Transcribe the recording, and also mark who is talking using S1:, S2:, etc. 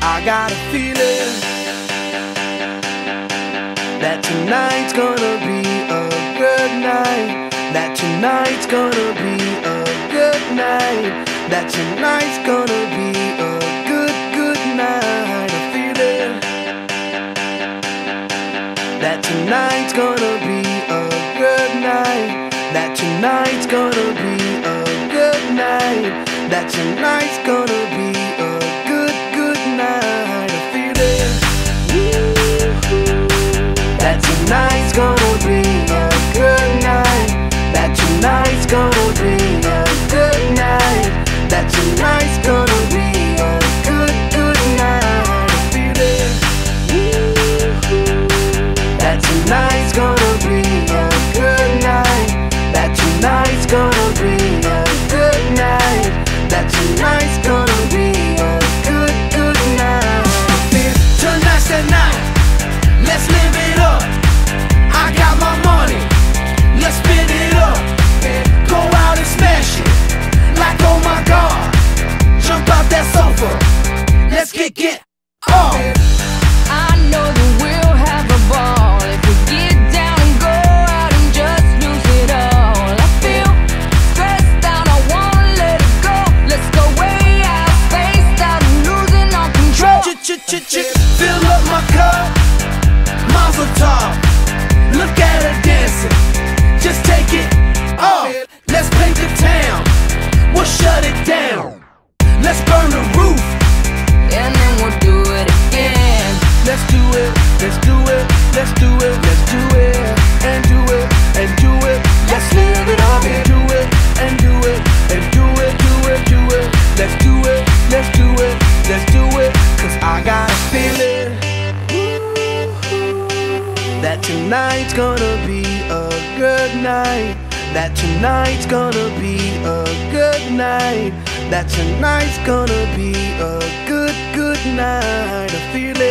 S1: I got a feeling that tonight's gonna be a good night. That tonight's gonna be a good night. That tonight's gonna be a good night. A feeling that tonight's gonna be a good night. That tonight's gonna be a good night. That tonight's gonna be a good night. A feeling that tonight's gonna be a good night. That tonight's gonna be a good night. That tonight's gonna be a good night. A feeling that tonight's gonna be a good night. That tonight's gonna be a good night. That tonight's gonna be a good night. Tonight's the night, let's live it up. I got my money, let's spin it up. Go out and smash it, like oh my God. Jump out that sofa, let's kick it off.
S2: I know that we'll have a ball if we get down and go out and just lose it all. I feel stressed out, I wanna let it go. Let's go way out, spaced out and losing all control.
S1: Fill up my cup, mazel tov. Look at her dancing, just take it off. Let's paint the town, we'll shut it down. Let's burn the roof,
S2: And then we'll do it again.
S1: let's do it, let's do it, let's do it, let's do it, and do it, and do it. Let's live it up and do it, and do it, and do it, do it, do it. Let's do it, let's do it, let's do it. Cause I got a feeling that tonight's gonna be a good night. That tonight's gonna be a good night. That tonight's gonna be a good night. A feeling